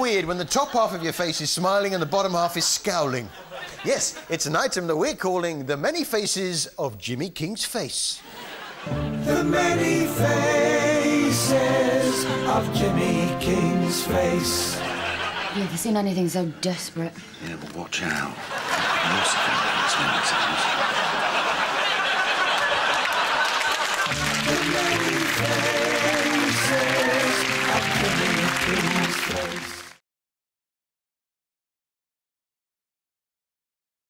weird when the top half of your face is smiling and the bottom half is scowling. Yes, it's an item that we're calling the many faces of Jimmy King's face. The many faces of Jimmy King's face. Have you ever seen anything so desperate? Yeah, but watch out. The many faces of Jimmy King's face.